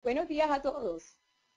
Buenos días a todos.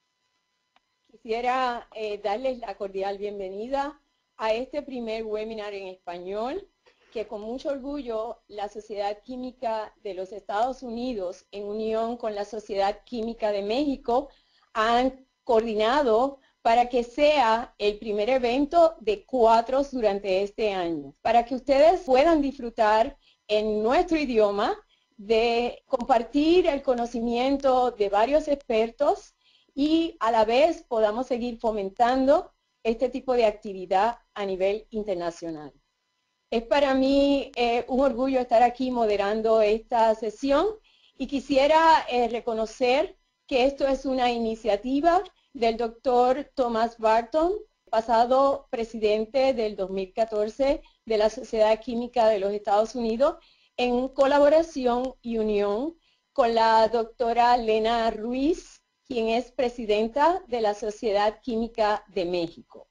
Quisiera darles la cordial bienvenida a este primer webinar en español que con mucho orgullo la Sociedad Química de los Estados Unidos en unión con la Sociedad Química de México han coordinado para que sea el primer evento de 4 durante este año, para que ustedes puedan disfrutar en nuestro idioma de compartir el conocimiento de varios expertos y a la vez podamos seguir fomentando este tipo de actividad a nivel internacional. Es para mí un orgullo estar aquí moderando esta sesión y quisiera reconocer que esto es una iniciativa del doctor Thomas Barton, pasado presidente del 2014 de la Sociedad Química de los Estados Unidos, en colaboración y unión con la doctora Lena Ruiz, quien es presidenta de la Sociedad Química de México.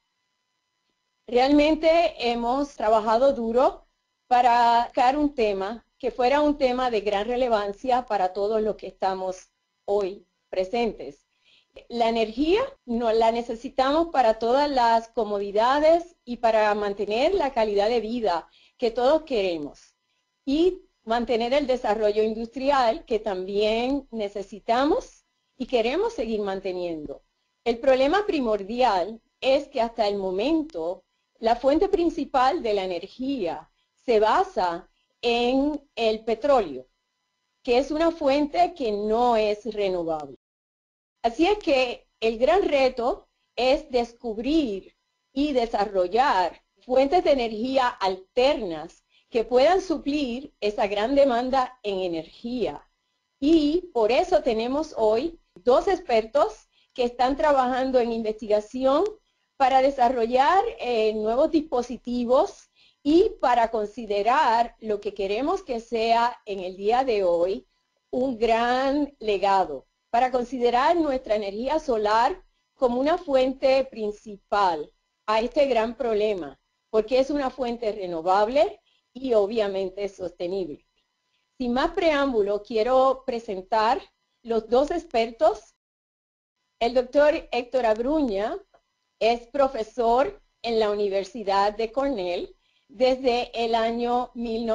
Realmente hemos trabajado duro para sacar un tema que fuera un tema de gran relevancia para todos los que estamos hoy presentes. La energía no la necesitamos para todas las comodidades y para mantener la calidad de vida que todos queremos y mantener el desarrollo industrial que también necesitamos y queremos seguir manteniendo. El problema primordial es que hasta el momento la fuente principal de la energía se basa en el petróleo, que es una fuente que no es renovable. Así es que el gran reto es descubrir y desarrollar fuentes de energía alternas que puedan suplir esa gran demanda en energía. Y por eso tenemos hoy dos expertos que están trabajando en investigación para desarrollar nuevos dispositivos y para considerar lo que queremos que sea en el día de hoy un gran legado, para considerar nuestra energía solar como una fuente principal a este gran problema, porque es una fuente renovable y obviamente sostenible. Sin más preámbulo, quiero presentar los dos expertos. El doctor Héctor Abruña es profesor en la Universidad de Cornell desde el año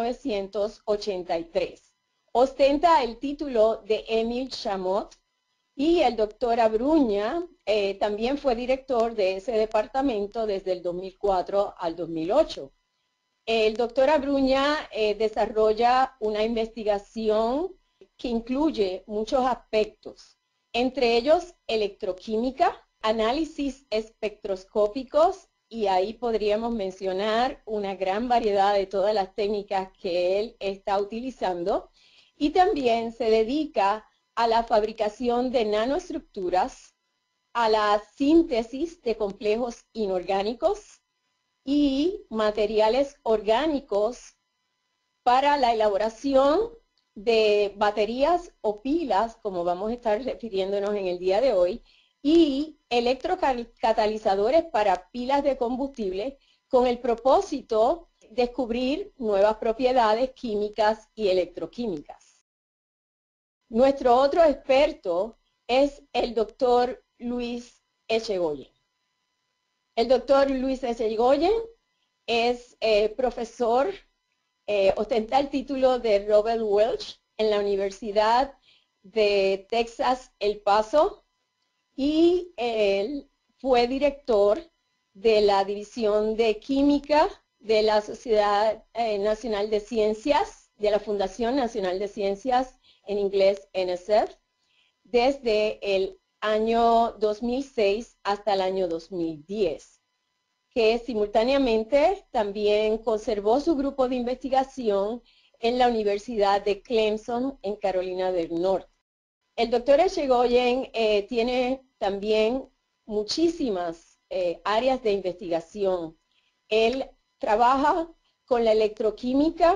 1983. Ostenta el título de Émile Chamot y el doctor Abruña también fue director de ese departamento desde el 2004 al 2008. El doctor Abruña desarrolla una investigación que incluye muchos aspectos, entre ellos electroquímica, análisis espectroscópicos, y ahí podríamos mencionar una gran variedad de todas las técnicas que él está utilizando, y también se dedica a la fabricación de nanoestructuras, a la síntesis de complejos inorgánicos y materiales orgánicos para la elaboración de baterías o pilas, como vamos a estar refiriéndonos en el día de hoy, y electrocatalizadores para pilas de combustible con el propósito de descubrir nuevas propiedades químicas y electroquímicas. Nuestro otro experto es el doctor Luis Echegoyen. El doctor Luis Echegoyen es profesor, ostenta el título de Robert Welch en la Universidad de Texas, El Paso, y él fue director de la División de Química de la Sociedad Nacional de Ciencias, de la Fundación Nacional de Ciencias, en inglés NSF, desde el año 2006 hasta el año 2010, que simultáneamente también conservó su grupo de investigación en la Universidad de Clemson, en Carolina del Norte. El doctor Echegoyen tiene también muchísimas áreas de investigación. Él trabaja con la electroquímica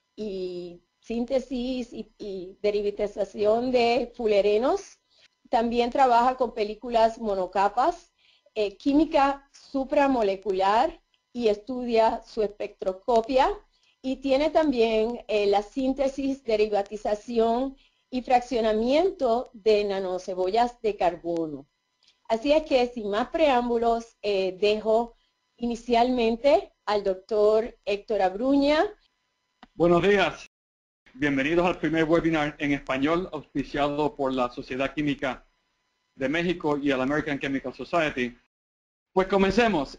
y síntesis y derivatización de fullerenos. También trabaja con películas monocapas, química supramolecular y estudia su espectroscopia. Y tiene también la síntesis, derivatización y fraccionamiento de nanocebollas de carbono. Así es que, sin más preámbulos, dejo inicialmente al doctor Héctor Abruña. Buenos días. Bienvenidos al primer webinar en español auspiciado por la Sociedad Química de México y el American Chemical Society. Pues comencemos.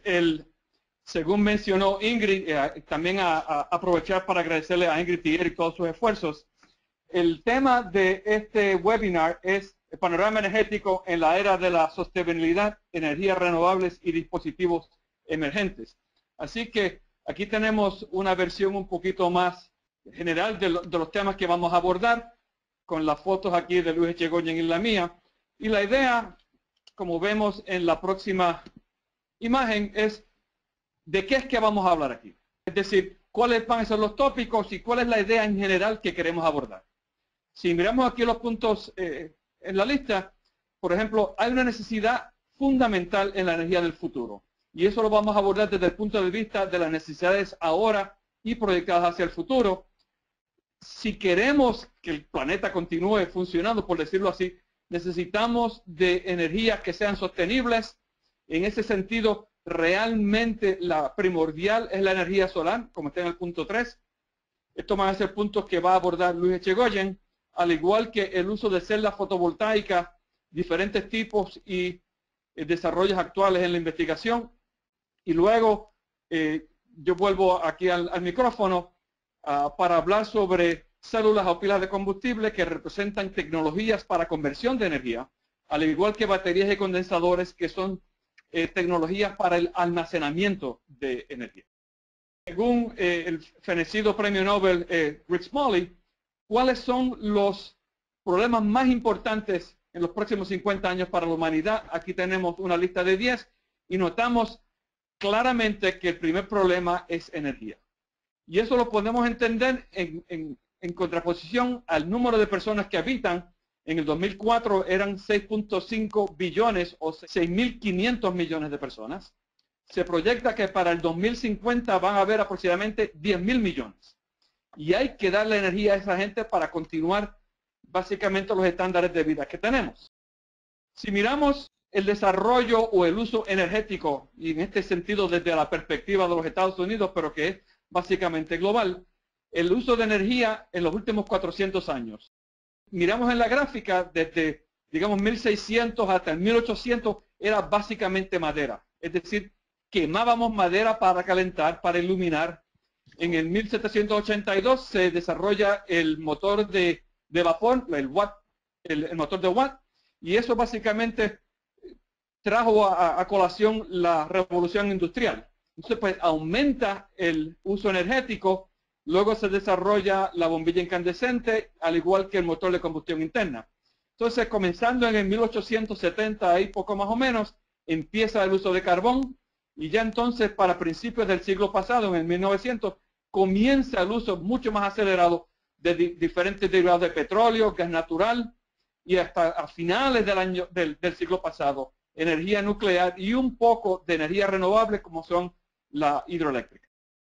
Según mencionó Ingrid, también aprovechar para agradecerle a Ingrid y Eric todos sus esfuerzos. El tema de este webinar es el panorama energético en la era de la sostenibilidad, energías renovables y dispositivos emergentes. Así que aquí tenemos una versión un poquito más general de los temas que vamos a abordar, con las fotos aquí de Luis Echegoyen y la mía. Y la idea, como vemos en la próxima imagen, es de qué es que vamos a hablar aquí. Es decir, cuáles van a ser los tópicos y cuál es la idea en general que queremos abordar. Si miramos aquí los puntos en la lista, por ejemplo, hay una necesidad fundamental en la energía del futuro. Y eso lo vamos a abordar desde el punto de vista de las necesidades ahora y proyectadas hacia el futuro. Si queremos que el planeta continúe funcionando, por decirlo así, necesitamos de energías que sean sostenibles. En ese sentido, realmente la primordial es la energía solar, como está en el punto 3. Estos van a ser puntos que va a abordar Luis Echegoyen, al igual que el uso de celdas fotovoltaicas, diferentes tipos y desarrollos actuales en la investigación. Y luego yo vuelvo aquí al micrófono para hablar sobre células o pilas de combustible que representan tecnologías para conversión de energía, al igual que baterías y condensadores que son tecnologías para el almacenamiento de energía. Según el fenecido premio Nobel Rick Smalley, ¿cuáles son los problemas más importantes en los próximos 50 años para la humanidad? Aquí tenemos una lista de 10 y notamos claramente que el primer problema es energía. Y eso lo podemos entender en contraposición al número de personas que habitan. En el 2004 eran 6.5 billones o 6.500 millones de personas. Se proyecta que para el 2050 van a haber aproximadamente 10.000 millones. Y hay que darle energía a esa gente para continuar básicamente los estándares de vida que tenemos. Si miramos el desarrollo o el uso energético, y en este sentido desde la perspectiva de los Estados Unidos, pero que es básicamente global, el uso de energía en los últimos 400 años. Miramos en la gráfica desde, digamos, 1600 hasta el 1800 era básicamente madera. Es decir, quemábamos madera para calentar, para iluminar. En el 1782 se desarrolla el motor de vapor, el motor de Watt, y eso básicamente trajo a colación la revolución industrial. Entonces, pues aumenta el uso energético, luego se desarrolla la bombilla incandescente, al igual que el motor de combustión interna. Entonces, comenzando en el 1870, ahí poco más o menos, empieza el uso de carbón, y ya entonces para principios del siglo pasado, en el 1900, comienza el uso mucho más acelerado de diferentes derivados de petróleo, gas natural, y hasta a finales del siglo pasado, energía nuclear y un poco de energía renovable como son la hidroeléctrica.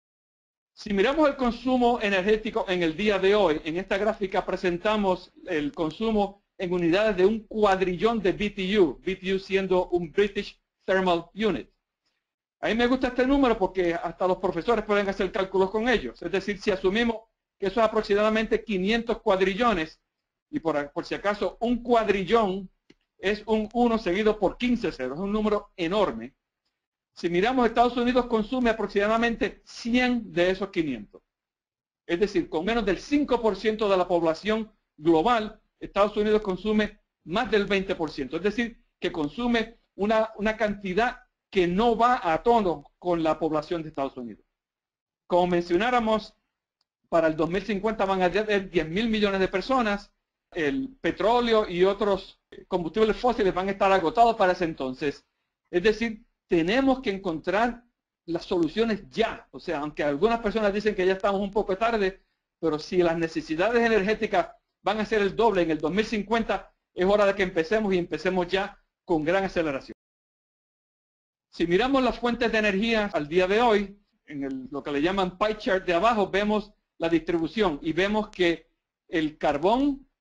Si miramos el consumo energético en el día de hoy, en esta gráfica presentamos el consumo en unidades de un cuadrillón de BTU, BTU siendo un British Thermal Unit. A mí me gusta este número porque hasta los profesores pueden hacer cálculos con ellos. Es decir, si asumimos que eso es aproximadamente 500 cuadrillones, y por si acaso un cuadrillón es un 1 seguido por 15 ceros, es un número enorme. Si miramos, Estados Unidos consume aproximadamente 100 de esos 500. Es decir, con menos del 5% de la población global, Estados Unidos consume más del 20%. Es decir, que consume una cantidad que no va a tono con la población de Estados Unidos. Como mencionáramos, para el 2050 van a haber 10.000 millones de personas. El petróleo y otros combustibles fósiles van a estar agotados para ese entonces. Es decir, tenemos que encontrar las soluciones ya. O sea, aunque algunas personas dicen que ya estamos un poco tarde, pero si las necesidades energéticas van a ser el doble en el 2050, es hora de que empecemos y empecemos ya con gran aceleración. Si miramos las fuentes de energía al día de hoy, en lo que le llaman pie chart de abajo, vemos la distribución y vemos que el carbón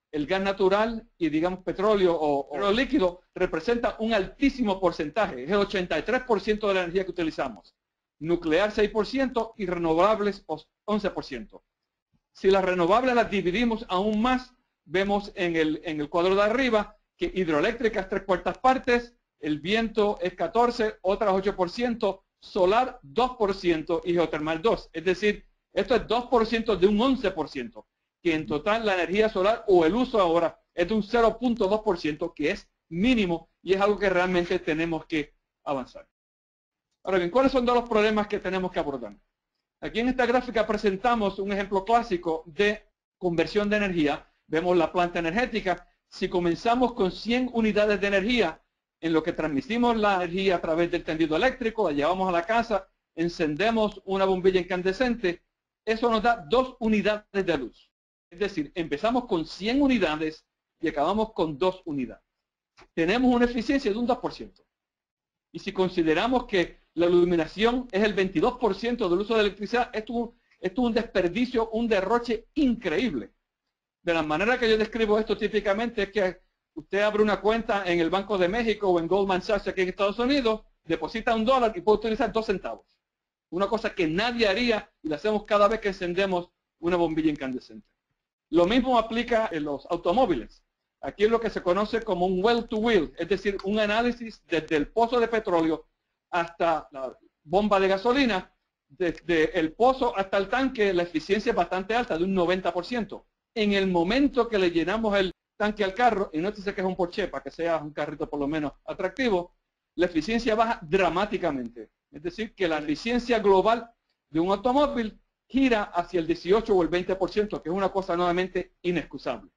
el gas natural y, digamos, petróleo o líquido representa un altísimo porcentaje, es el 83% de la energía que utilizamos. Nuclear 6% y renovables 11%. Si las renovables las dividimos aún más, vemos en el cuadro de arriba que hidroeléctricas 3/4 partes, el viento es 14%, otras 8%, solar 2% y geotermal 2%. Es decir, esto es 2% de un 11%, que en total la energía solar o el uso ahora es de un 0.2%, que es mínimo y es algo que realmente tenemos que avanzar. Ahora bien, ¿cuáles son todos los problemas que tenemos que abordar? Aquí en esta gráfica presentamos un ejemplo clásico de conversión de energía. Vemos la planta energética. Si comenzamos con 100 unidades de energía, en lo que transmitimos la energía a través del tendido eléctrico, la llevamos a la casa, encendemos una bombilla incandescente, eso nos da 2 unidades de luz. Es decir, empezamos con 100 unidades y acabamos con 2 unidades. Tenemos una eficiencia de un 2%. Y si consideramos que la iluminación es el 22% del uso de electricidad, esto es un desperdicio, un derroche increíble. De la manera que yo describo esto típicamente es que usted abre una cuenta en el Banco de México o en Goldman Sachs aquí en Estados Unidos, deposita $1 y puede utilizar 2 centavos. Una cosa que nadie haría y la hacemos cada vez que encendemos una bombilla incandescente. Lo mismo aplica en los automóviles. Aquí es lo que se conoce como un well to wheel, es decir, un análisis desde el pozo de petróleo hasta la bomba de gasolina, desde el pozo hasta el tanque, la eficiencia es bastante alta, de un 90%. En el momento que le llenamos el tanque al carro, y no te sé que es un Porsche, para que sea un carrito por lo menos atractivo, la eficiencia baja dramáticamente. Es decir, que la eficiencia global de un automóvil gira hacia el 18 o el 20%, que es una cosa nuevamente inexcusable.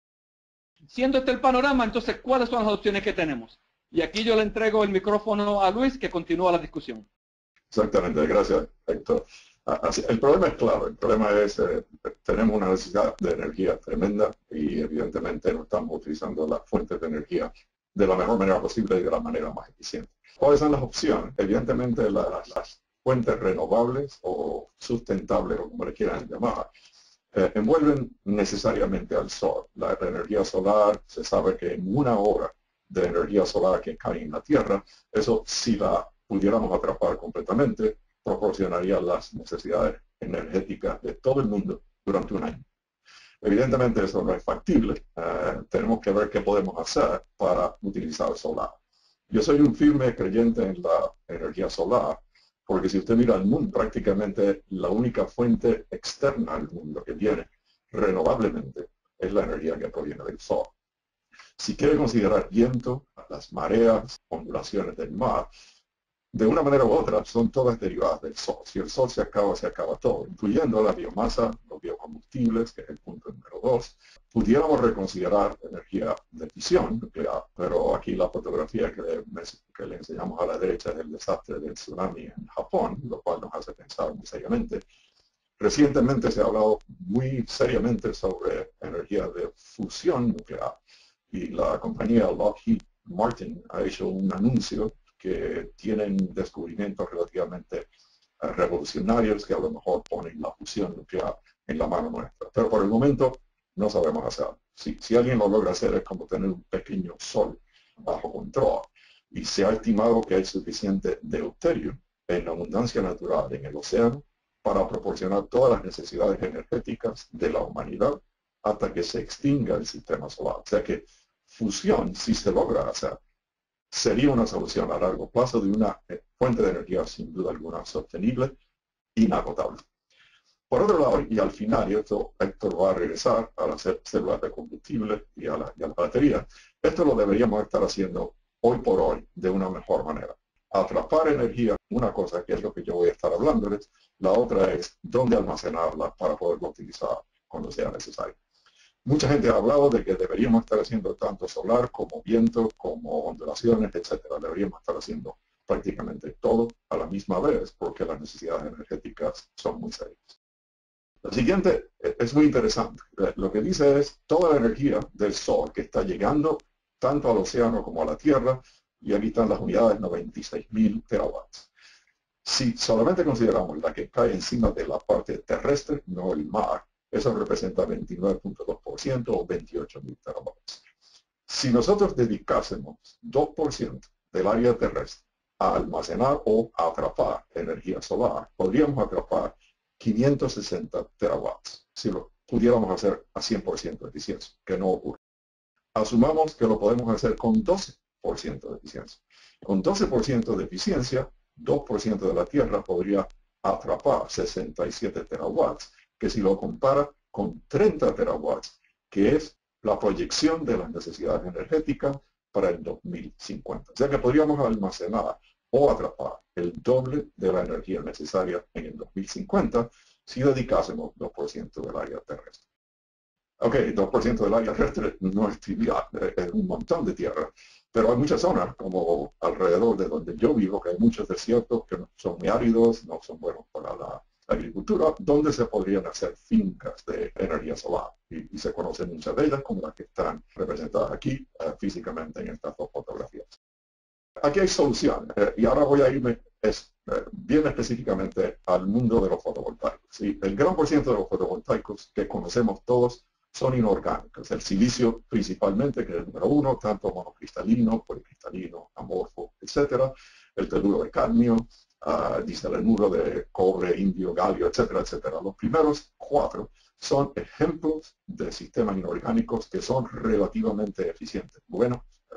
Siendo este el panorama, entonces, ¿cuáles son las opciones que tenemos? Y aquí yo le entrego el micrófono a Luis, que continúa la discusión. Exactamente, gracias, Héctor. El problema es claro, el problema es tenemos una necesidad de energía tremenda y evidentemente no estamos utilizando las fuentes de energía de la mejor manera posible y de la manera más eficiente. ¿Cuáles son las opciones? Evidentemente las fuentes renovables o sustentables, o como le quieran llamar, envuelven necesariamente al sol. La energía solar, se sabe que en 1 hora de energía solar que cae en la Tierra, eso si la pudiéramos atrapar completamente, proporcionaría las necesidades energéticas de todo el mundo durante 1 año. Evidentemente eso no es factible. Tenemos que ver qué podemos hacer para utilizar solar. Yo soy un firme creyente en la energía solar, porque si usted mira al mundo, prácticamente la única fuente externa al mundo que viene renovablemente es la energía que proviene del sol. Si quiere considerar viento, las mareas, ondulaciones del mar, de una manera u otra son todas derivadas del sol. Si el sol se acaba todo, incluyendo la biomasa, los biocombustibles, que es el punto número 2. Pudiéramos reconsiderar energía de fisión nuclear, pero aquí la fotografía que le enseñamos a la derecha es el desastre del tsunami en Japón, lo cual nos hace pensar muy seriamente. Recientemente se ha hablado muy seriamente sobre energía de fusión nuclear y la compañía Lockheed Martin ha hecho un anuncio que tienen descubrimientos relativamente revolucionarios que a lo mejor ponen la fusión nuclear en la mano nuestra. Pero por el momento no sabemos hacerlo. Si alguien lo logra hacer es como tener un pequeño sol bajo control. Y se ha estimado que hay suficiente deuterio en abundancia natural en el océano para proporcionar todas las necesidades energéticas de la humanidad hasta que se extinga el sistema solar. O sea que fusión, si se logra hacer, sería una solución a largo plazo de una fuente de energía sin duda alguna sostenible, inagotable. Por otro lado, y al final, y esto Héctor va a regresar a las células de combustible y a la batería, esto lo deberíamos estar haciendo hoy por hoy de una mejor manera. Atrapar energía, una cosa que es lo que yo voy a estar hablándoles, la otra es dónde almacenarla para poderla utilizar cuando sea necesario. Mucha gente ha hablado de que deberíamos estar haciendo tanto solar como viento, como ondulaciones, etcétera. Deberíamos estar haciendo prácticamente todo a la misma vez porque las necesidades energéticas son muy serias. Lo siguiente es muy interesante. Lo que dice es toda la energía del sol que está llegando tanto al océano como a la Tierra, y aquí están las unidades 96.000 terawatts. Si solamente consideramos la que cae encima de la parte terrestre, no el mar, Eso representa 29.2% o 28.000 terawatts. Si nosotros dedicásemos 2% del área terrestre a almacenar o a atrapar energía solar, podríamos atrapar 560 terawatts si lo pudiéramos hacer a 100% de eficiencia, que no ocurre. Asumamos que lo podemos hacer con 12% de eficiencia. Con 12% de eficiencia, 2% de la Tierra podría atrapar 67 terawatts, que si lo compara con 30 terawatts, que es la proyección de las necesidades energéticas para el 2050. O sea que podríamos almacenar o atrapar el doble de la energía necesaria en el 2050 si dedicásemos 2% del área terrestre. Ok, 2% del área terrestre no es trivial, es un montón de tierra, pero hay muchas zonas, como alrededor de donde yo vivo, que hay muchos desiertos que son muy áridos, no son buenos para la agricultura, donde se podrían hacer fincas de energía solar. Y se conocen muchas de ellas, como las que están representadas aquí físicamente en estas dos fotografías. Aquí hay solución, y ahora voy a irme bien específicamente al mundo de los fotovoltaicos. ¿Sí? El gran por ciento de los fotovoltaicos que conocemos todos son inorgánicos. El silicio principalmente, que es el número uno, tanto monocristalino, policristalino, amorfo, etcétera. El teluro de cadmio, diselenuro de cobre, indio, galio, etcétera, etcétera. Los primeros 4 son ejemplos de sistemas inorgánicos que son relativamente eficientes, buenos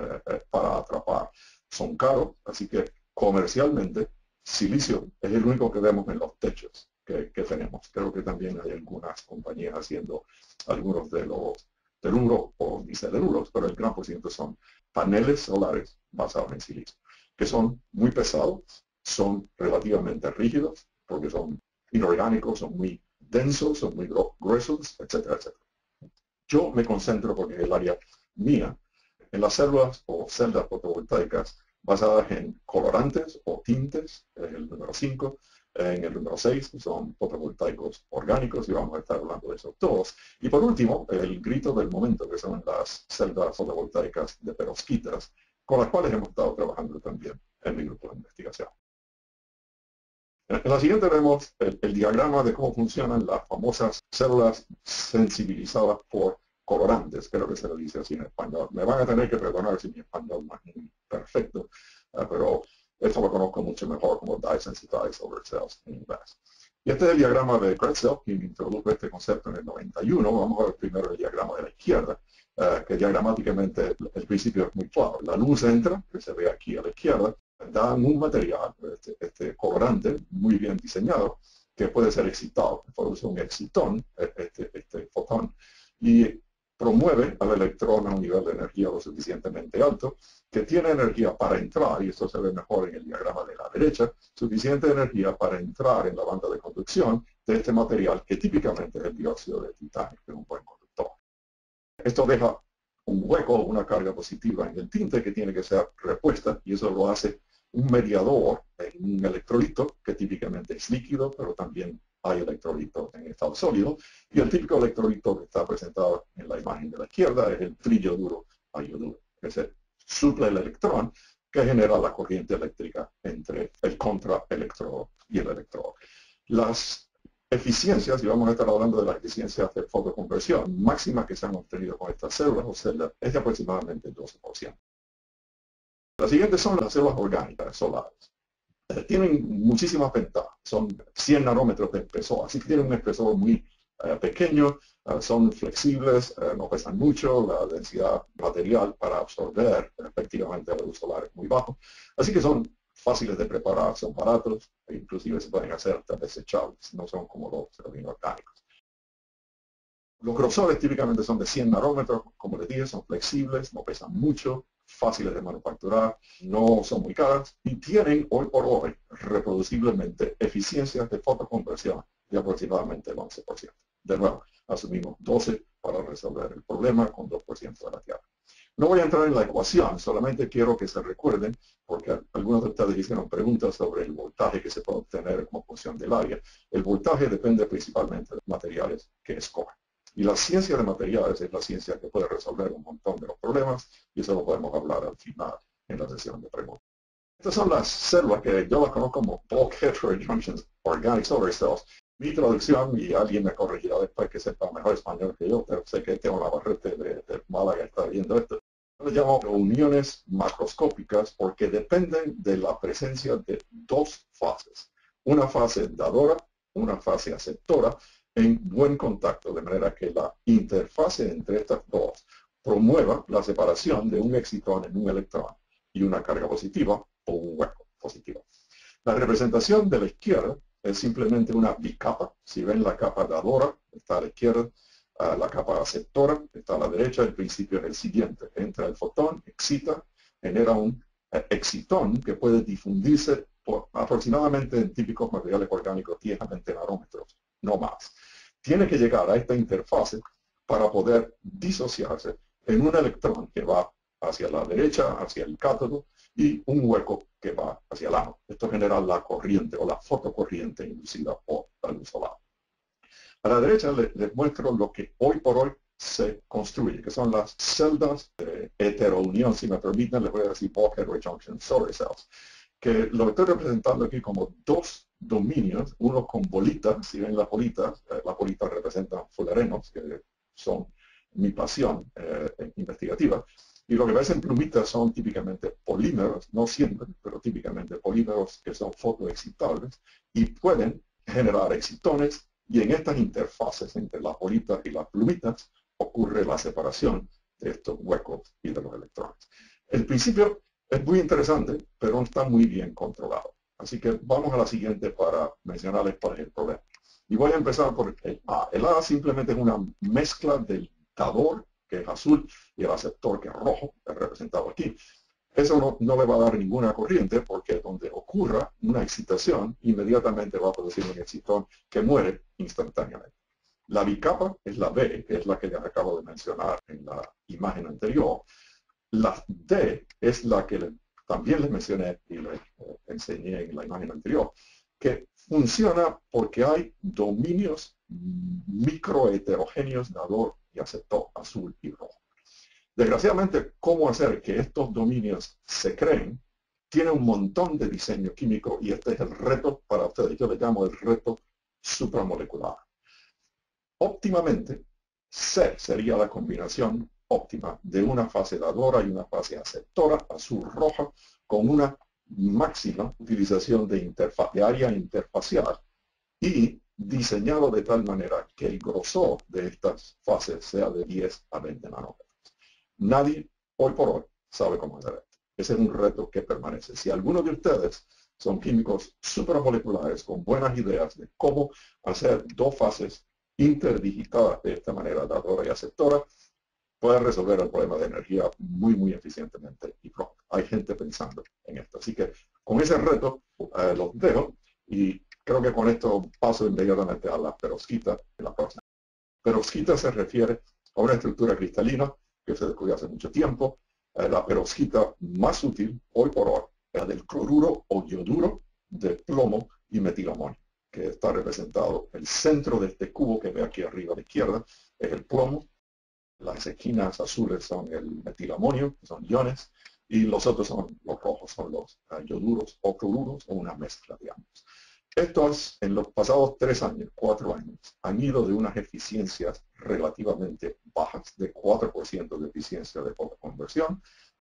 para atrapar. Son caros, así que comercialmente silicio es el único que vemos en los techos que tenemos. Creo que también hay algunas compañías haciendo algunos de los teluros o diseluros, pero el gran por ciento son paneles solares basados en silicio, que son muy pesados, son relativamente rígidos, porque son inorgánicos, son muy densos, son muy gruesos, etcétera, etcétera. Yo me concentro, porque es el área mía, en las células o celdas fotovoltaicas basadas en colorantes o tintes, el número 5, en el número 6 son fotovoltaicos orgánicos y vamos a estar hablando de esos todos. Y por último, el grito del momento, que son las celdas fotovoltaicas de perovskitas, con las cuales hemos estado trabajando también en mi grupo de investigación. En la siguiente vemos el diagrama de cómo funcionan las famosas células sensibilizadas por colorantes, creo que se lo dice así en español. Me van a tener que perdonar si mi español no es muy perfecto, pero esto lo conozco mucho mejor como dye-sensitized solar cells en inglés. Y este es el diagrama de Kretzel, quien introdujo este concepto en el 91. Vamos a ver primero el diagrama de la izquierda, que diagramáticamente el principio es muy claro. La luz entra, que se ve aquí a la izquierda, dan un material, este colorante muy bien diseñado, que puede ser excitado, produce un excitón, este fotón, y promueve al electrón a un nivel de energía lo suficientemente alto, que tiene energía para entrar, y esto se ve mejor en el diagrama de la derecha, suficiente energía para entrar en la banda de conducción de este material, que típicamente es el dióxido de titanio, que es un buen conductor. Esto deja un hueco, una carga positiva en el tinte que tiene que ser repuesta, y eso lo hace un mediador en un electrolito, que típicamente es líquido, pero también hay electrolitos en estado sólido, y el típico electrolito que está presentado en la imagen de la izquierda es el trillioduro ayoduro, que se suple el electrón que genera la corriente eléctrica entre el contraelectrodo y el electrodo. Las eficiencias, y vamos a estar hablando de las eficiencias de fotoconversión máximas que se han obtenido con estas células o celdas, es de aproximadamente 12%. Las siguientes son las células orgánicas solares. Tienen muchísimas ventajas, son 100 nanómetros de espesor, así que tienen un espesor muy pequeño, son flexibles, no pesan mucho, la densidad material para absorber efectivamente la luz solar es muy bajo, así que son fáciles de preparar, son baratos, e inclusive se pueden hacer hasta desechables, no son como los inorgánicos. Los grosores típicamente son de 100 nanómetros, como les dije, son flexibles, no pesan mucho, fáciles de manufacturar, no son muy caras y tienen hoy por hoy reproduciblemente eficiencias de fotoconversión de aproximadamente el 11%. De nuevo, asumimos 12 para resolver el problema con 2% de la Tierra. No voy a entrar en la ecuación, solamente quiero que se recuerden, porque algunos de ustedes hicieron preguntas sobre el voltaje que se puede obtener como función del área. El voltaje depende principalmente de los materiales que escogen. Y la ciencia de materiales es la ciencia que puede resolver un montón de los problemas, y eso lo podemos hablar al final en la sesión de preguntas. Estas son las células que yo las conozco como bulk heterojunctions organic solar cells, Mi traducción, y alguien me corregirá después que sepa mejor español que yo, pero sé que tengo la barrete de Málaga que está viendo esto. Lo llamo uniones macroscópicas porque dependen de la presencia de dos fases. Una fase dadora, una fase aceptora, en buen contacto, de manera que la interfase entre estas dos promueva la separación de un excitón en un electrón y una carga positiva o un hueco positivo. La representación de la izquierda es simplemente una bicapa. Si ven la capa dadora, está a la izquierda, la capa aceptora está a la derecha. El principio es el siguiente. Entra el fotón, excita, genera un excitón que puede difundirse por aproximadamente en típicos materiales orgánicos 10 a 20 nanómetros, no más. Tiene que llegar a esta interfase para poder disociarse en un electrón que va hacia la derecha, hacia el cátodo, y un hueco que va hacia el ano. Esto genera la corriente o la fotocorriente inducida por la luz solar. A la derecha les muestro lo que hoy por hoy se construye, que son las celdas de heterounión. Si me permiten, les voy a decir bulk heterojunction solar cells, que lo estoy representando aquí como dos dominios, uno con bolitas. Si ven las bolitas representan fularenos, que son mi pasión investigativa. Y lo que ves en plumitas son típicamente polímeros, no siempre, pero típicamente polímeros que son fotoexcitables y pueden generar excitones, y en estas interfaces entre las bolitas y las plumitas ocurre la separación de estos huecos y de los electrones. El principio es muy interesante, pero no está muy bien controlado. Así que vamos a la siguiente para mencionarles cuál es el problema. Y voy a empezar por el A. El A simplemente es una mezcla del dador, que es azul, y el aceptor, que es rojo, es representado aquí. Eso no le va a dar ninguna corriente porque donde ocurra una excitación, inmediatamente va a producir un excitón que muere instantáneamente. La bicapa es la B, que es la que les acabo de mencionar en la imagen anterior. La D es la que también les mencioné y les enseñé en la imagen anterior, que funciona porque hay dominios microheterogéneos dador y aceptor, azul y rojo. Desgraciadamente, cómo hacer que estos dominios se creen tiene un montón de diseño químico, y este es el reto para ustedes. Yo le llamo el reto supramolecular. Óptimamente, C sería la combinación óptima de una fase dadora y una fase aceptora, azul-roja, con una máxima utilización de área interfacial y diseñado de tal manera que el grosor de estas fases sea de 10 a 20 nanómetros. Nadie, hoy por hoy, sabe cómo hacer esto. Ese es un reto que permanece. Si algunos de ustedes son químicos supramoleculares con buenas ideas de cómo hacer dos fases interdigitadas de esta manera, dadora y aceptora, pueden resolver el problema de energía muy eficientemente y pronto. Hay gente pensando en esto. Así que con ese reto los dejo, y creo que con esto paso inmediatamente a la perovskita en la próxima. Perovskita se refiere a una estructura cristalina que se descubrió hace mucho tiempo. La perovskita más útil hoy por hoy es la del cloruro o yoduro de plomo y metilamonio, que está representado. El centro de este cubo que ve aquí arriba a la izquierda es el plomo. Las esquinas azules son el metilamonio, que son iones, y los otros son los rojos, son los yoduros o cloruros, o una mezcla de ambos. Estos, en los pasados 3 años, 4 años, han ido de unas eficiencias relativamente bajas, de 4% de eficiencia de fotoconversión,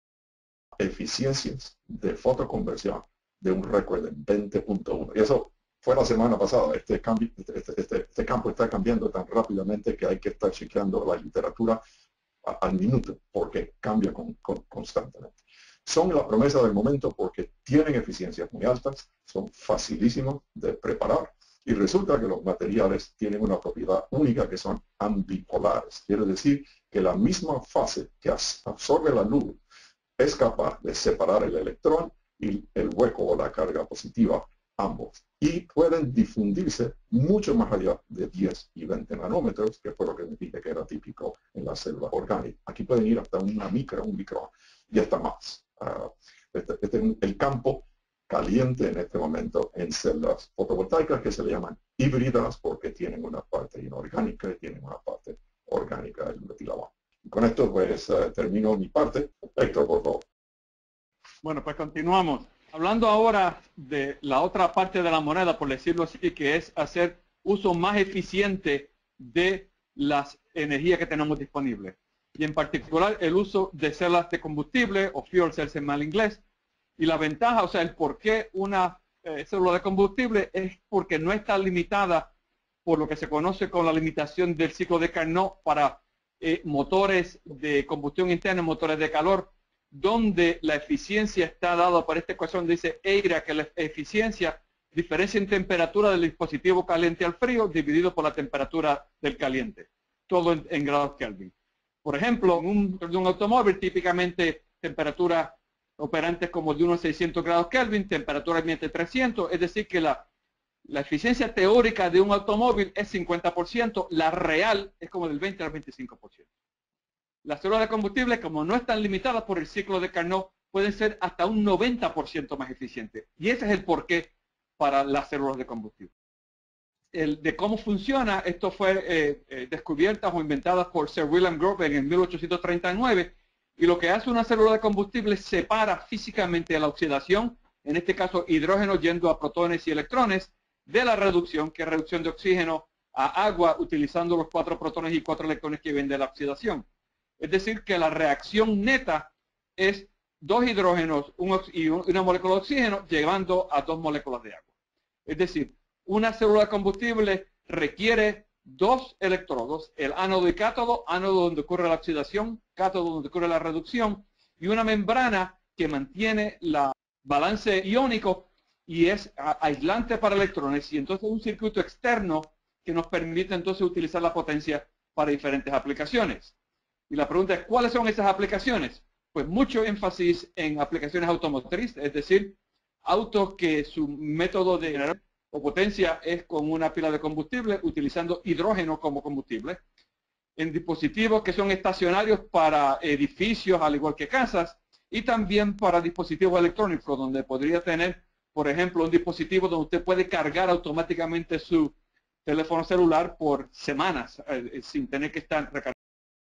eficiencias de fotoconversión de un récord de 20.1. Y eso fue la semana pasada. Este campo está cambiando tan rápidamente que hay que estar chequeando la literatura al minuto, porque cambia constantemente. Son la promesa del momento porque tienen eficiencias muy altas, son facilísimos de preparar, y resulta que los materiales tienen una propiedad única, que son ambipolares. Quiere decir que la misma fase que absorbe la luz es capaz de separar el electrón y el hueco o la carga positiva, ambos. Y pueden difundirse mucho más allá de 10 y 20 nanómetros, que fue lo que me dije que era típico en la célula orgánica. Aquí pueden ir hasta un micrón, y hasta más. Este es el campo caliente en este momento en células fotovoltaicas, que se le llaman híbridas porque tienen una parte inorgánica y tienen una parte orgánica, el metilamonio. Con esto pues termino mi parte. Héctor, por favor. Bueno, pues continuamos. Hablando ahora de la otra parte de la moneda, por decirlo así, que es hacer uso más eficiente de las energías que tenemos disponibles. Y en particular el uso de células de combustible o fuel cells en mal inglés. Y la ventaja, o sea, el por qué una célula de combustible es porque no está limitada por lo que se conoce como la limitación del ciclo de Carnot para motores de combustión interna, motores de calor, donde la eficiencia está dada por esta ecuación, dice EIRA, que la eficiencia diferencia en temperatura del dispositivo caliente al frío dividido por la temperatura del caliente, todo en grados Kelvin. Por ejemplo, en un automóvil típicamente temperatura operantes como de unos 600 grados Kelvin, temperatura ambiente 300, es decir que la eficiencia teórica de un automóvil es 50%, la real es como del 20 al 25%. Las células de combustible, como no están limitadas por el ciclo de Carnot, pueden ser hasta un 90% más eficientes. Y ese es el porqué para las células de combustible. De cómo funciona, esto fue descubiertas o inventadas por Sir William Grover en 1839, y lo que hace una célula de combustible separa físicamente la oxidación, en este caso hidrógeno yendo a protones y electrones, de la reducción, que es reducción de oxígeno a agua utilizando los 4 protones y 4 electrones que vienen de la oxidación. Es decir, que la reacción neta es 2 hidrógenos y una molécula de oxígeno llevando a 2 moléculas de agua. Es decir, una célula de combustible requiere 2 electrodos, el ánodo y cátodo, ánodo donde ocurre la oxidación, cátodo donde ocurre la reducción, y una membrana que mantiene el balance iónico y es aislante para electrones, y entonces un circuito externo que nos permite entonces utilizar la potencia para diferentes aplicaciones. Y la pregunta es, ¿cuáles son esas aplicaciones? Pues mucho énfasis en aplicaciones automotrices, es decir, autos que su método de generar o potencia es con una pila de combustible utilizando hidrógeno como combustible. En dispositivos que son estacionarios para edificios al igual que casas y también para dispositivos electrónicos donde podría tener, por ejemplo, un dispositivo donde usted puede cargar automáticamente su teléfono celular por semanas sin tener que estar recargando.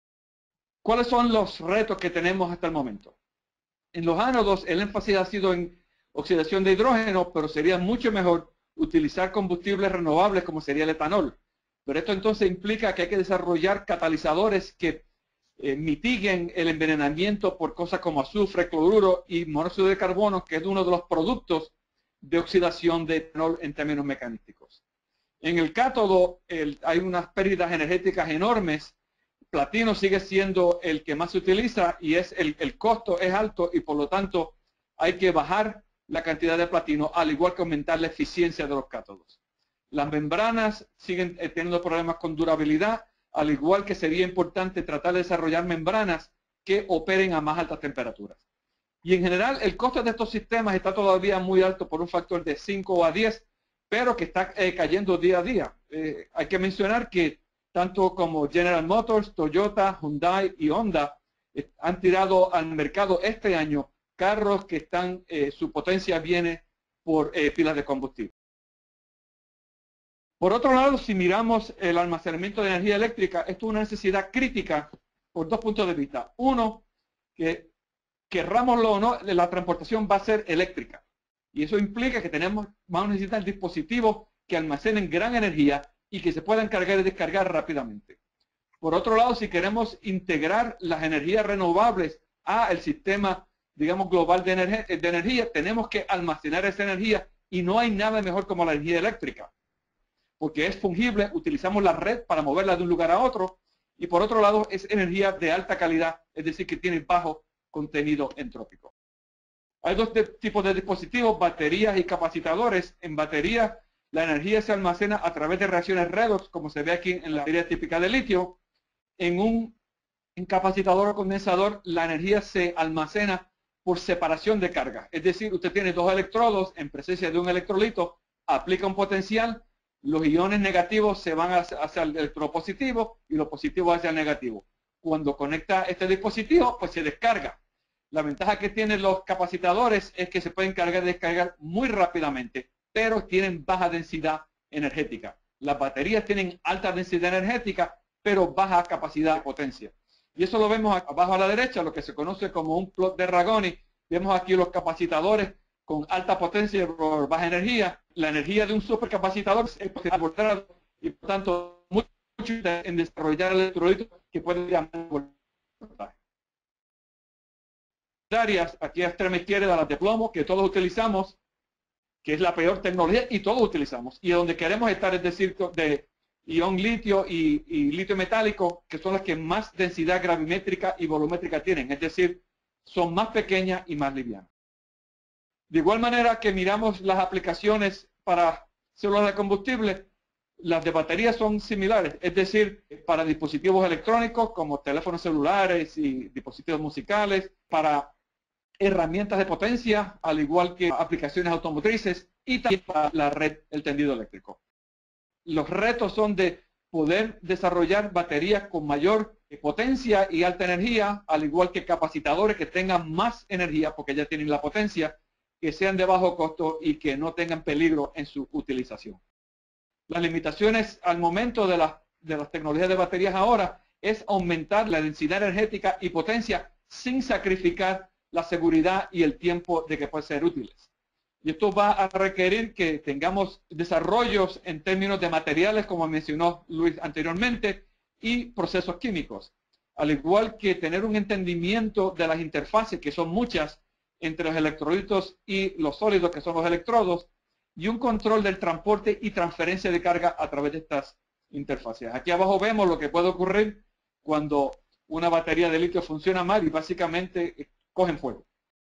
¿Cuáles son los retos que tenemos hasta el momento? En los ánodos el énfasis ha sido en oxidación de hidrógeno, pero sería mucho mejor utilizar combustibles renovables como sería el etanol. Pero esto entonces implica que hay que desarrollar catalizadores que mitiguen el envenenamiento por cosas como azufre, cloruro y monóxido de carbono, que es uno de los productos de oxidación de etanol en términos mecanísticos. En el cátodo hay unas pérdidas energéticas enormes. Platino sigue siendo el que más se utiliza y el costo es alto y por lo tanto hay que bajar la cantidad de platino, al igual que aumentar la eficiencia de los cátodos. Las membranas siguen teniendo problemas con durabilidad, al igual que sería importante tratar de desarrollar membranas que operen a más altas temperaturas. Y en general el costo de estos sistemas está todavía muy alto por un factor de 5 a 10, pero que está cayendo día a día. Hay que mencionar que tanto como General Motors, Toyota, Hyundai y Honda han tirado al mercado este año carros que están, su potencia viene por pilas de combustible. Por otro lado, si miramos el almacenamiento de energía eléctrica, esto es una necesidad crítica por 2 puntos de vista. Uno, que querrámoslo o no, la transportación va a ser eléctrica. Y eso implica que vamos a necesitar dispositivos que almacenen gran energía y que se puedan cargar y descargar rápidamente. Por otro lado, si queremos integrar las energías renovables al sistema, digamos, global de energía, tenemos que almacenar esa energía y no hay nada mejor como la energía eléctrica, porque es fungible, utilizamos la red para moverla de un lugar a otro y por otro lado es energía de alta calidad, es decir, que tiene bajo contenido entrópico. Hay 2 tipos de dispositivos, baterías y capacitadores. En baterías la energía se almacena a través de reacciones redox, como se ve aquí en la batería típica de litio. En un capacitador o condensador la energía se almacena por separación de carga. Es decir, usted tiene 2 electrodos en presencia de un electrolito, aplica un potencial, los iones negativos se van hacia el electrodo positivo y los positivos hacia el negativo. Cuando conecta este dispositivo, pues se descarga. La ventaja que tienen los capacitadores es que se pueden cargar y descargar muy rápidamente, pero tienen baja densidad energética. Las baterías tienen alta densidad energética, pero baja capacidad de potencia. Y eso lo vemos abajo a la derecha, lo que se conoce como un plot de Ragone. Vemos aquí los capacitadores con alta potencia y baja energía. La energía de un supercapacitador es y por tanto mucho en desarrollar electrolitos que pueden llamar voltaje. Aquí a extrema izquierda las de plomo que todos utilizamos, que es la peor tecnología y todos utilizamos, y donde queremos estar es decir de ion litio y litio metálico, que son las que más densidad gravimétrica y volumétrica tienen, es decir, son más pequeñas y más livianas. De igual manera que miramos las aplicaciones para células de combustible, las de baterías son similares, es decir, para dispositivos electrónicos como teléfonos celulares y dispositivos musicales, para herramientas de potencia, al igual que aplicaciones automotrices y también para la red, el tendido eléctrico. Los retos son de poder desarrollar baterías con mayor potencia y alta energía, al igual que capacitadores que tengan más energía porque ya tienen la potencia, que sean de bajo costo y que no tengan peligro en su utilización. Las limitaciones al momento de las tecnologías de baterías ahora es aumentar la densidad energética y potencia sin sacrificar la seguridad y el tiempo de que pueden ser útiles. Y esto va a requerir que tengamos desarrollos en términos de materiales, como mencionó Luis anteriormente, y procesos químicos. Al igual que tener un entendimiento de las interfaces, que son muchas, entre los electrolitos y los sólidos, que son los electrodos, y un control del transporte y transferencia de carga a través de estas interfaces. Aquí abajo vemos lo que puede ocurrir cuando una batería de litio funciona mal y básicamente cogen fuego.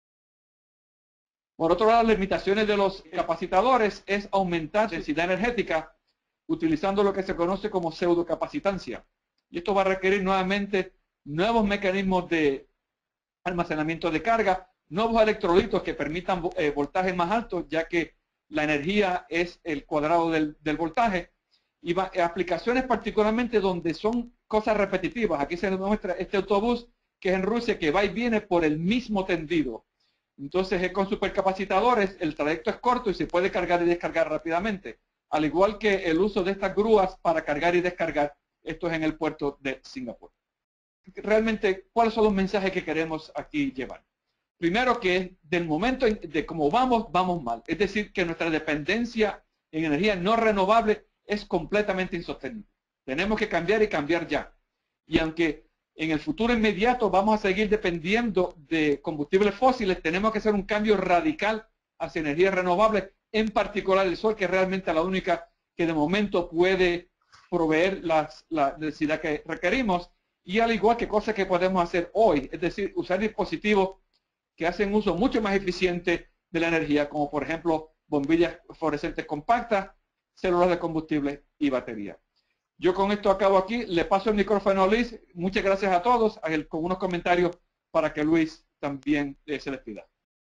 Por otro lado, las limitaciones de los capacitadores es aumentar la densidad energética utilizando lo que se conoce como pseudocapacitancia. Y esto va a requerir nuevamente nuevos mecanismos de almacenamiento de carga, nuevos electrolitos que permitan voltajes más altos, ya que la energía es el cuadrado del voltaje, y aplicaciones particularmente donde son cosas repetitivas. Aquí se nos muestra este autobús que es en Rusia, que va y viene por el mismo tendido. Entonces, con supercapacitadores, el trayecto es corto y se puede cargar y descargar rápidamente. Al igual que el uso de estas grúas para cargar y descargar, esto es en el puerto de Singapur. Realmente, ¿cuáles son los mensajes que queremos aquí llevar? Primero, que del momento de cómo vamos mal. Es decir, que nuestra dependencia en energía no renovable es completamente insostenible. Tenemos que cambiar y cambiar ya. Y aunque en el futuro inmediato vamos a seguir dependiendo de combustibles fósiles, tenemos que hacer un cambio radical hacia energías renovables, en particular el sol, que es realmente la única que de momento puede proveer la densidad que requerimos, y al igual que cosas que podemos hacer hoy, es decir, usar dispositivos que hacen uso mucho más eficiente de la energía, como por ejemplo bombillas fluorescentes compactas, células de combustible y baterías. Yo con esto acabo aquí, le paso el micrófono a Luis. Muchas gracias a todos, con unos comentarios para que Luis también se despida.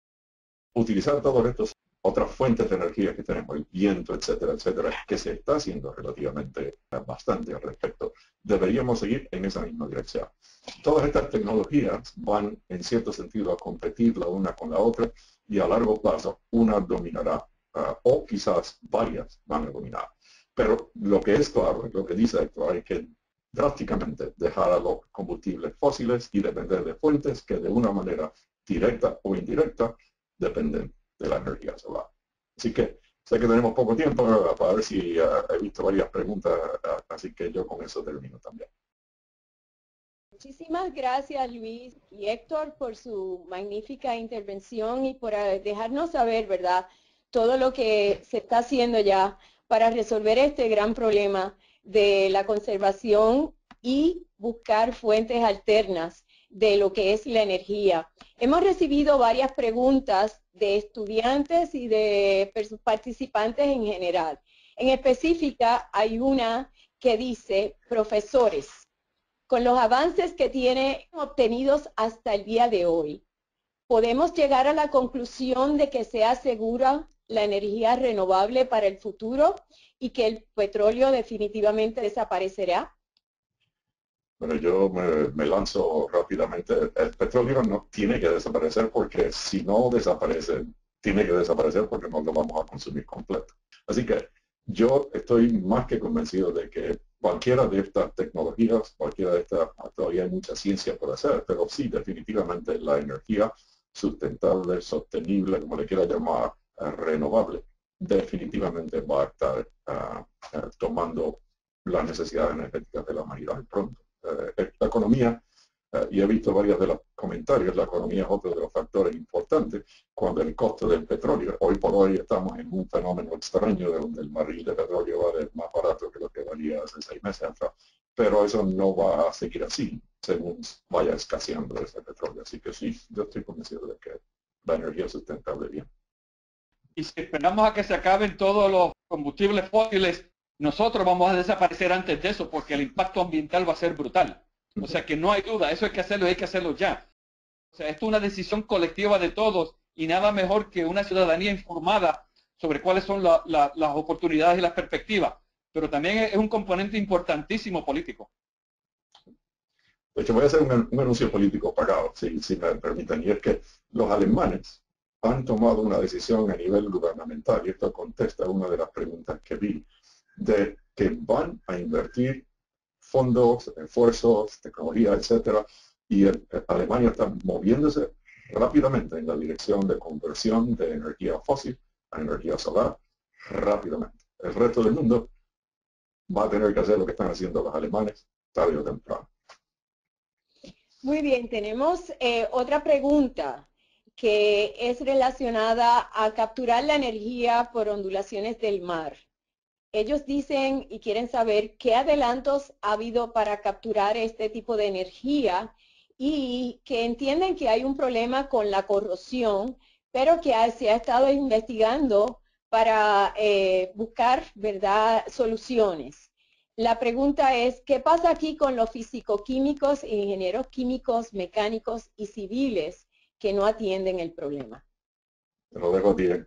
Utilizar todos estos otras fuentes de energía que tenemos, el viento, etcétera, etcétera, que se está haciendo relativamente bastante al respecto. Deberíamos seguir en esa misma dirección. Todas estas tecnologías van en cierto sentido a competir la una con la otra y a largo plazo una dominará o quizás varias van a dominar. Pero lo que es claro, lo que dice Héctor, hay que drásticamente dejar a los combustibles fósiles y depender de fuentes que de una manera directa o indirecta dependen de la energía solar. Así que sé que tenemos poco tiempo para ver si he visto varias preguntas, así que yo con eso termino también. Muchísimas gracias, Luis y Héctor, por su magnífica intervención y por dejarnos saber, ¿verdad?, todo lo que se está haciendo ya para resolver este gran problema de la conservación y buscar fuentes alternas de lo que es la energía. Hemos recibido varias preguntas de estudiantes y de participantes en general. En específica, hay una que dice: profesores, con los avances que tienen obtenidos hasta el día de hoy, ¿podemos llegar a la conclusión de que sea segura la energía renovable para el futuro y que el petróleo definitivamente desaparecerá? Bueno, yo me lanzo rápidamente. El petróleo no tiene que desaparecer, porque si no desaparece, tiene que desaparecer porque no lo vamos a consumir completo. Así que yo estoy más que convencido de que cualquiera de estas tecnologías, cualquiera de estas, todavía hay mucha ciencia por hacer, pero sí, definitivamente la energía sustentable, sostenible, como le quiera llamar, renovable, definitivamente va a estar tomando las necesidades energéticas de la humanidad pronto. La economía, y he visto varios de los comentarios, la economía es otro de los factores importantes cuando el costo del petróleo. Hoy por hoy estamos en un fenómeno extraño de donde el barril de petróleo vale más barato que lo que valía hace 6 meses atrás. Pero eso no va a seguir así según vaya escaseando ese petróleo. Así que sí, yo estoy convencido de que la energía sustentable bien. Y si esperamos a que se acaben todos los combustibles fósiles, nosotros vamos a desaparecer antes de eso porque el impacto ambiental va a ser brutal. O sea que no hay duda, eso hay que hacerlo y hay que hacerlo ya. O sea, esto es una decisión colectiva de todos y nada mejor que una ciudadanía informada sobre cuáles son las oportunidades y las perspectivas. Pero también es un componente importantísimo político. De hecho, voy a hacer un anuncio político pagado, si me permiten, y es que los alemanes han tomado una decisión a nivel gubernamental, y esto contesta una de las preguntas que vi, de que van a invertir fondos, esfuerzos, tecnología, etcétera, y Alemania está moviéndose rápidamente en la dirección de conversión de energía fósil a energía solar, rápidamente. El resto del mundo va a tener que hacer lo que están haciendo los alemanes tarde o temprano. Muy bien, tenemos otra pregunta que es relacionada a capturar la energía por ondulaciones del mar. Ellos dicen y quieren saber qué adelantos ha habido para capturar este tipo de energía y que entienden que hay un problema con la corrosión, pero que se ha estado investigando para buscar, ¿verdad?, soluciones. La pregunta es, ¿qué pasa aquí con los fisicoquímicos, ingenieros químicos, mecánicos y civiles que no atienden el problema? Te lo dejo bien.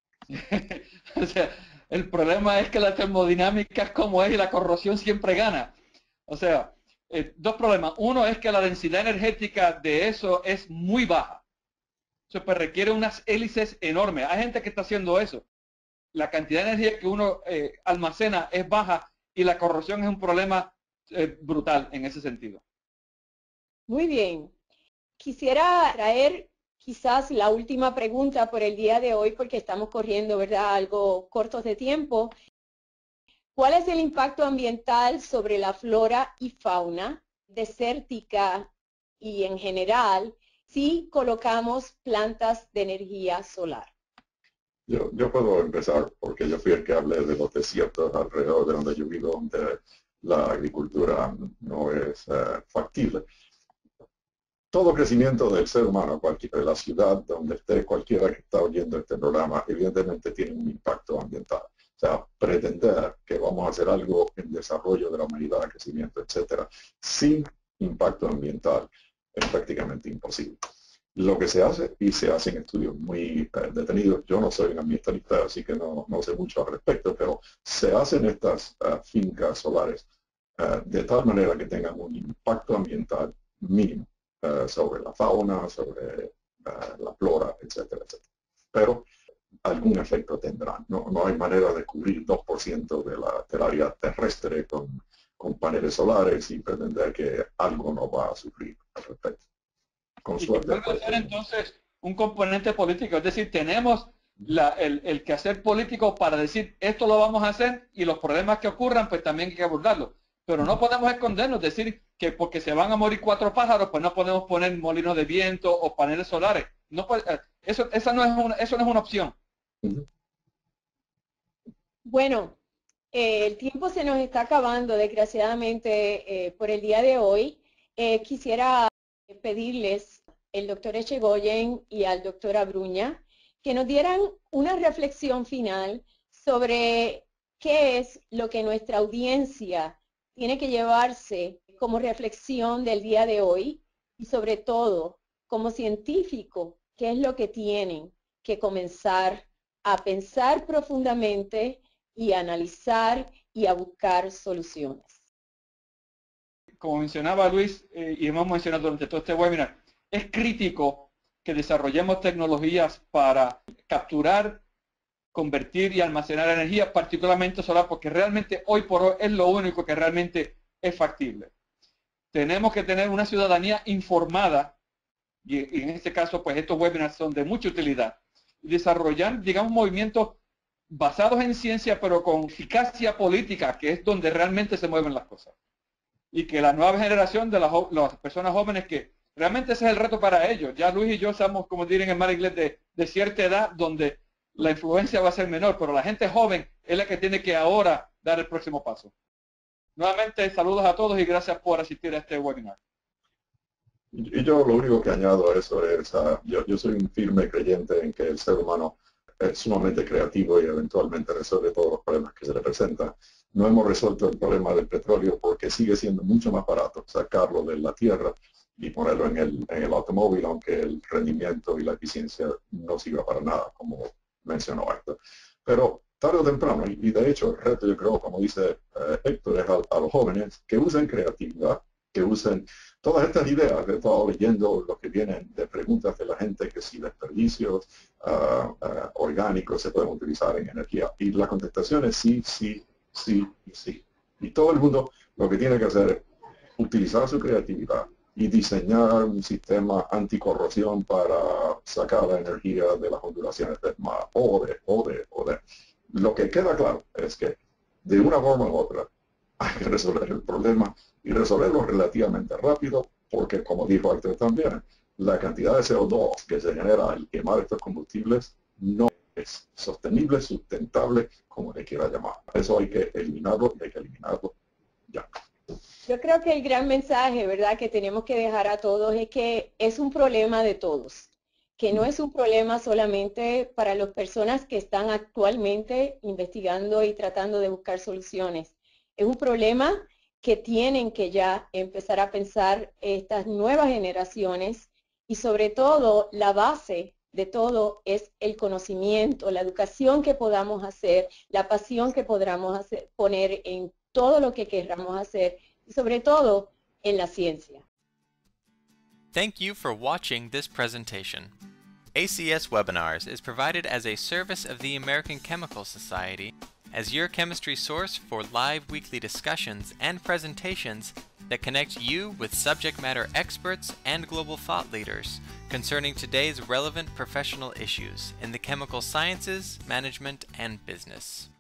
O sea, el problema es que la termodinámica es como es y la corrosión siempre gana. O sea, dos problemas. Uno es que la densidad energética de eso es muy baja. Eso pues requiere unas hélices enormes. Hay gente que está haciendo eso. La cantidad de energía que uno almacena es baja y la corrosión es un problema brutal en ese sentido. Muy bien. Quisiera traer quizás la última pregunta por el día de hoy porque estamos corriendo, ¿verdad?, algo cortos de tiempo. ¿Cuál es el impacto ambiental sobre la flora y fauna desértica y en general si colocamos plantas de energía solar? Yo puedo empezar porque yo fui el que hablé de los desiertos alrededor de donde yo vivo, donde la agricultura no es factible. Todo crecimiento del ser humano, de la ciudad donde esté cualquiera que está oyendo este programa, evidentemente tiene un impacto ambiental. O sea, pretender que vamos a hacer algo en desarrollo de la humanidad, crecimiento, etcétera, sin impacto ambiental es prácticamente imposible. Lo que se hace, y se hacen estudios muy detenidos, yo no soy un ambientalista, así que no sé mucho al respecto, pero se hacen estas fincas solares de tal manera que tengan un impacto ambiental mínimo sobre la fauna, sobre la flora, etcétera, etcétera. Pero algún efecto tendrán. No hay manera de cubrir 2% del área terrestre con paneles solares y pretender que algo no va a sufrir al respecto. Con suerte. Vuelve a ser entonces un componente político, es decir, tenemos el quehacer político para decir esto lo vamos a hacer y los problemas que ocurran pues también hay que abordarlos. Pero no podemos escondernos, decir que porque se van a morir 4 pájaros pues no podemos poner molinos de viento o paneles solares. No puede, eso no es una opción. Bueno, el tiempo se nos está acabando desgraciadamente por el día de hoy. Quisiera pedirles al doctor Echegoyen y al doctor Abruña que nos dieran una reflexión final sobre qué es lo que nuestra audiencia tiene que llevarse como reflexión del día de hoy y sobre todo como científico, qué es lo que tienen que comenzar a pensar profundamente y a analizar y a buscar soluciones. Como mencionaba Luis y hemos mencionado durante todo este webinar, es crítico que desarrollemos tecnologías para capturar, convertir y almacenar energía, particularmente solar, porque realmente hoy por hoy es lo único que realmente es factible. Tenemos que tener una ciudadanía informada, y en este caso, pues estos webinars son de mucha utilidad, y desarrollar, digamos, movimientos basados en ciencia, pero con eficacia política, que es donde realmente se mueven las cosas. Y que la nueva generación de las personas jóvenes, que realmente ese es el reto para ellos. Ya Luis y yo somos, como dirían en mal inglés, de cierta edad, donde la influencia va a ser menor, pero la gente joven es la que tiene que ahora dar el próximo paso. Nuevamente, saludos a todos y gracias por asistir a este webinar. Y yo lo único que añado a eso es, yo soy un firme creyente en que el ser humano es sumamente creativo y eventualmente resuelve todos los problemas que se le presentan. No hemos resuelto el problema del petróleo porque sigue siendo mucho más barato sacarlo de la tierra y ponerlo en el automóvil, aunque el rendimiento y la eficiencia no sirva para nada, como mencionó Héctor. Pero tarde o temprano, y de hecho el reto, yo creo, como dice Héctor, es a los jóvenes que usen creatividad, que usen todas estas ideas. He estado leyendo lo que vienen de preguntas de la gente, que si desperdicios orgánicos se pueden utilizar en energía. Y la contestación es sí, sí, sí y sí. Y todo el mundo lo que tiene que hacer es utilizar su creatividad y diseñar un sistema anticorrosión para sacar la energía de las ondulaciones del mar o de. Lo que queda claro es que de una forma u otra hay que resolver el problema y resolverlo relativamente rápido, porque como dijo Héctor también, la cantidad de CO2 que se genera al quemar estos combustibles no es sostenible, sustentable, como le quiera llamar. Eso hay que eliminarlo y hay que eliminarlo ya. Yo creo que el gran mensaje, ¿verdad?, que tenemos que dejar a todos es que es un problema de todos, que no es un problema solamente para las personas que están actualmente investigando y tratando de buscar soluciones. Es un problema que tienen que ya empezar a pensar estas nuevas generaciones y sobre todo la base de todo es el conocimiento, la educación que podamos hacer, la pasión que podamos poner en todo lo que queramos hacer y sobre todo en la ciencia. Thank you for watching this presentation. ACS Webinars is provided as a service of the American Chemical Society as your chemistry source for live weekly discussions and presentations that connect you with subject matter experts and global thought leaders concerning today's relevant professional issues in the chemical sciences, management, and business.